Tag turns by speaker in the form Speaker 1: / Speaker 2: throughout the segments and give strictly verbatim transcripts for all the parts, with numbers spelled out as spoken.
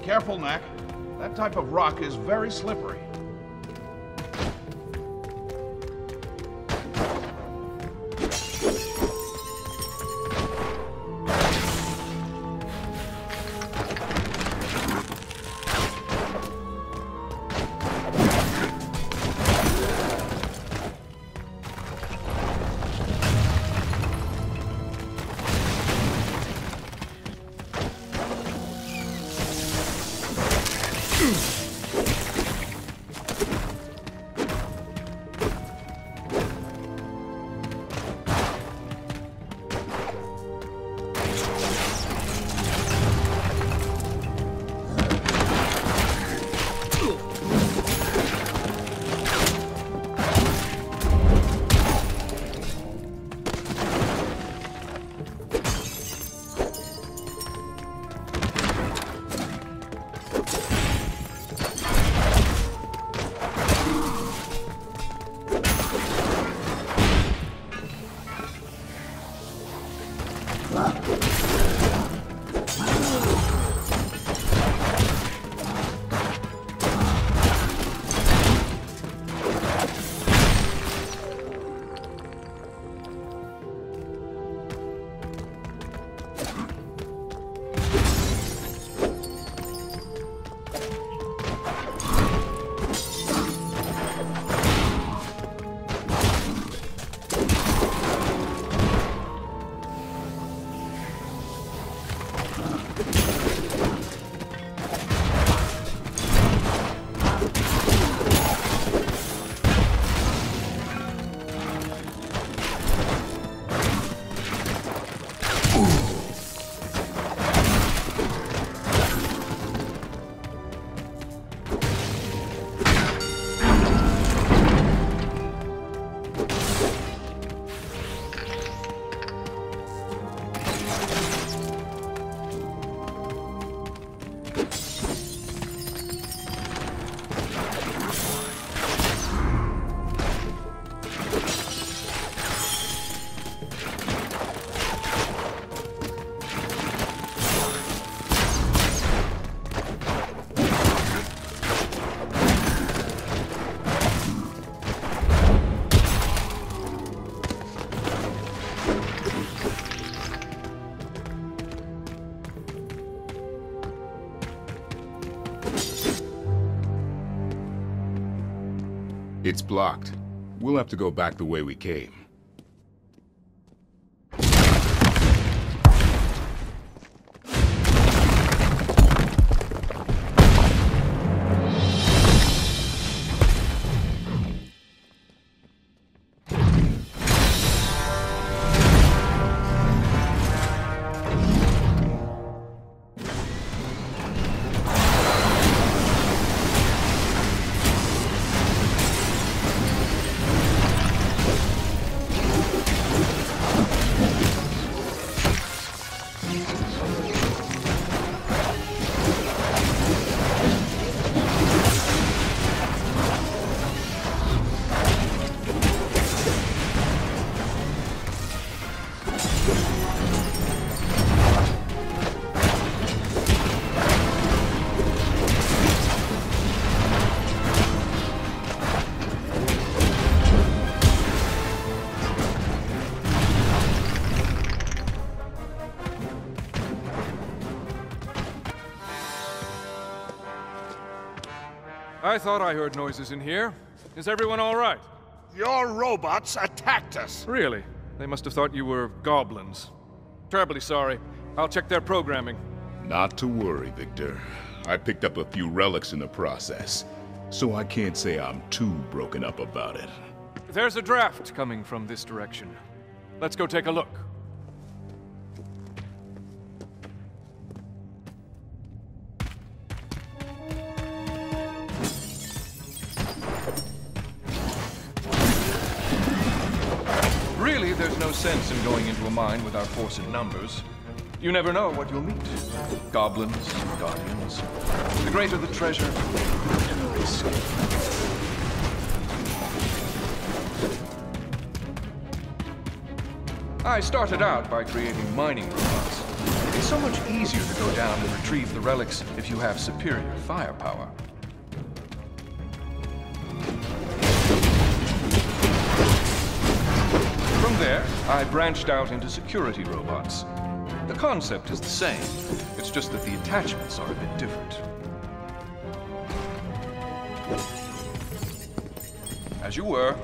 Speaker 1: Careful, Knack. That type of rock is very slippery.
Speaker 2: It's blocked. We'll have to go back the way we came.
Speaker 3: I thought I heard noises in here. Is everyone all right?
Speaker 1: Your robots attacked us.
Speaker 3: Really? They must have thought you were goblins. Terribly sorry. I'll check their programming.
Speaker 2: Not to worry, Victor. I picked up a few relics in the process, so I can't say I'm too broken up about it.
Speaker 3: There's a draft coming from this direction. Let's go take a look. Really, there's no sense in going into a mine with our force in numbers. You never know what you'll meet. Goblins, guardians. The greater the treasure, the greater the risk. I started out by creating mining robots. They so much easier to go down and retrieve the relics if you have superior firepower. From there, I branched out into security robots. The concept is the same. It's just that the attachments are a bit different. As you were.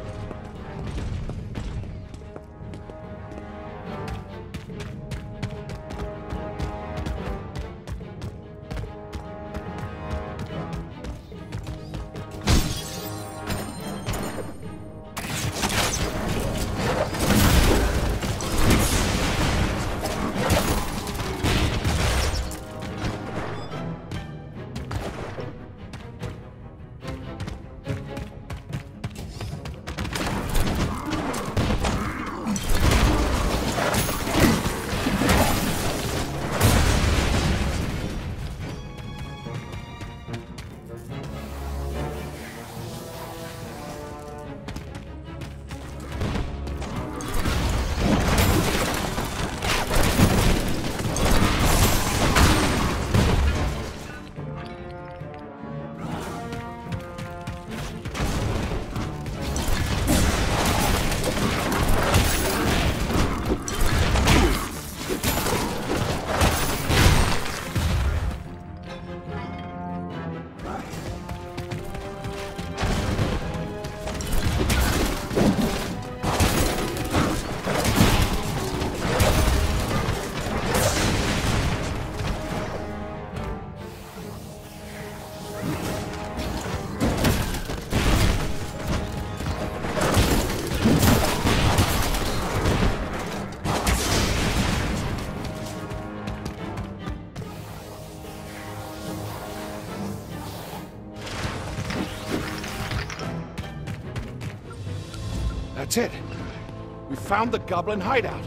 Speaker 1: That's it. We found the Goblin hideout.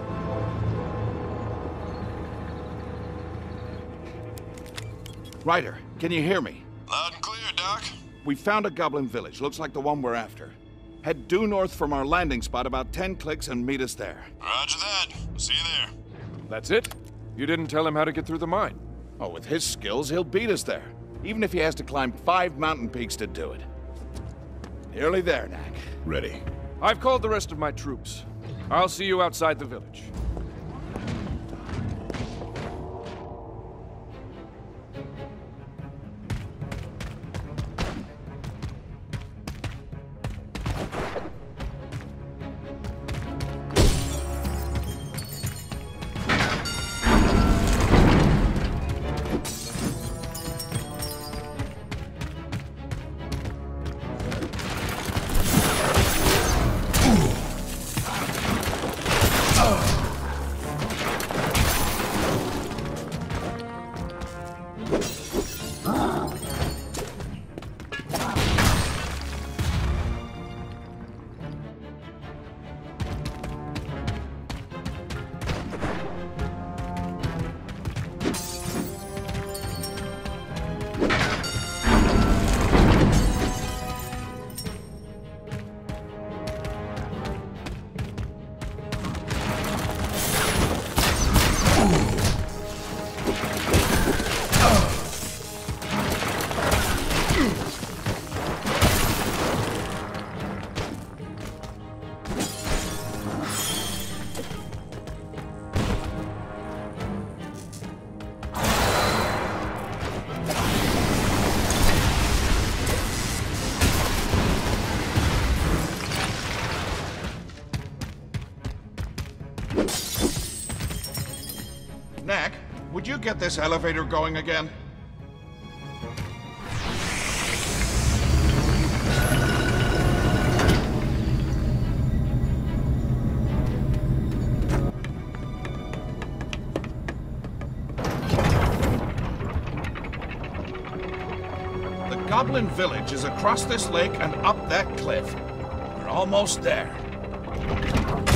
Speaker 1: Ryder, can you hear me?
Speaker 4: Loud and clear, Doc.
Speaker 1: We found a Goblin village. Looks like the one we're after. Head due north from our landing spot about ten clicks and meet us there.
Speaker 4: Roger that. See you there.
Speaker 3: That's it? You didn't tell him how to get through the mine.
Speaker 1: Oh, with his skills, he'll beat us there. Even if he has to climb five mountain peaks to do it. Nearly there, Knack.
Speaker 2: Ready.
Speaker 3: I've called the rest of my troops. I'll see you outside the village.
Speaker 1: Knack, would you get this elevator going again? The Goblin Village is across this lake and up that cliff. We're almost there.